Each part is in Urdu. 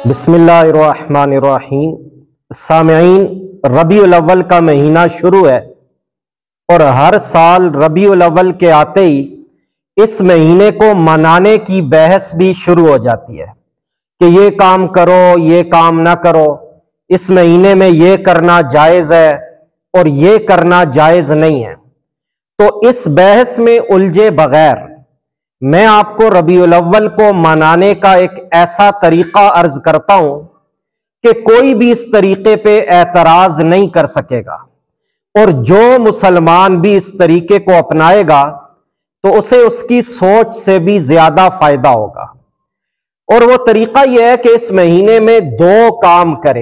بسم اللہ الرحمن الرحیم۔ سامعین، ربیع الاول کا مہینہ شروع ہے اور ہر سال ربیع الاول کے آتے ہی اس مہینے کو منانے کی بحث بھی شروع ہو جاتی ہے کہ یہ کام کرو، یہ کام نہ کرو، اس مہینے میں یہ کرنا جائز ہے اور یہ کرنا جائز نہیں ہے۔ تو اس بحث میں الجھے بغیر میں آپ کو ربیع الاول کو منانے کا ایک ایسا طریقہ عرض کرتا ہوں کہ کوئی بھی اس طریقے پہ اعتراض نہیں کر سکے گا، اور جو مسلمان بھی اس طریقے کو اپنائے گا تو اسے اس کی سوچ سے بھی زیادہ فائدہ ہوگا۔ اور وہ طریقہ یہ ہے کہ اس مہینے میں دو کام کرے۔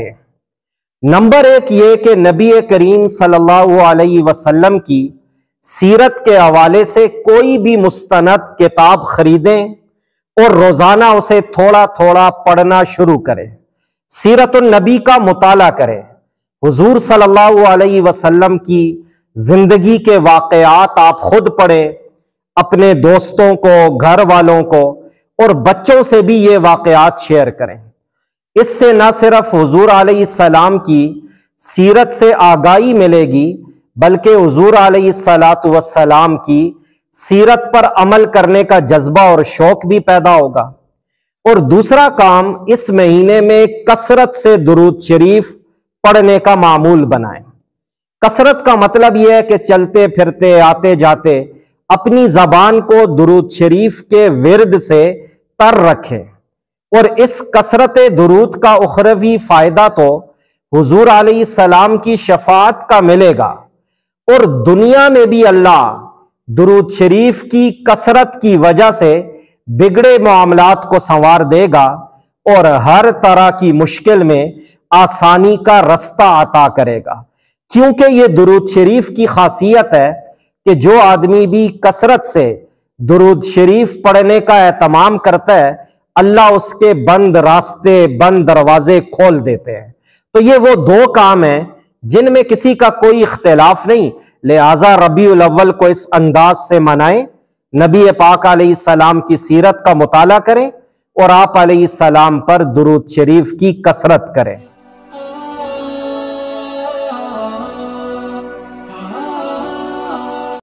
نمبر ایک یہ کہ نبی کریم صلی اللہ علیہ وسلم کی سیرت کے حوالے سے کوئی بھی مستند کتاب خریدیں اور روزانہ اسے تھوڑا تھوڑا پڑھنا شروع کریں۔ سیرت النبی کا مطالعہ کریں، حضور صلی اللہ علیہ وسلم کی زندگی کے واقعات آپ خود پڑھیں، اپنے دوستوں کو، گھر والوں کو اور بچوں سے بھی یہ واقعات شیئر کریں۔ اس سے نہ صرف حضور علیہ السلام کی سیرت سے آگاہی ملے گی بلکہ حضور علیہ السلام کی سیرت پر عمل کرنے کا جذبہ اور شوق بھی پیدا ہوگا۔ اور دوسرا کام، اس مہینے میں کثرت سے درود شریف پڑھنے کا معمول بنائیں۔ کثرت کا مطلب یہ ہے کہ چلتے پھرتے، آتے جاتے اپنی زبان کو درود شریف کے ورد سے تر رکھیں، اور اس کثرت درود کا اخروی فائدہ تو حضور علیہ السلام کی شفاعت کا ملے گا، اور دنیا میں بھی اللہ درود شریف کی کثرت کی وجہ سے بگڑے معاملات کو سنوار دے گا اور ہر طرح کی مشکل میں آسانی کا رستہ عطا کرے گا۔ کیونکہ یہ درود شریف کی خاصیت ہے کہ جو آدمی بھی کثرت سے درود شریف پڑھنے کا اہتمام کرتا ہے، اللہ اس کے بند راستے، بند دروازے کھول دیتے ہیں۔ تو یہ وہ دو کام ہیں جن میں کسی کا کوئی اختلاف نہیں، لہذا ربیع الاول کو اس انداز سے منائیں، نبی پاک علیہ السلام کی سیرت کا مطالعہ کریں اور آپ علیہ السلام پر درود شریف کی کثرت کریں۔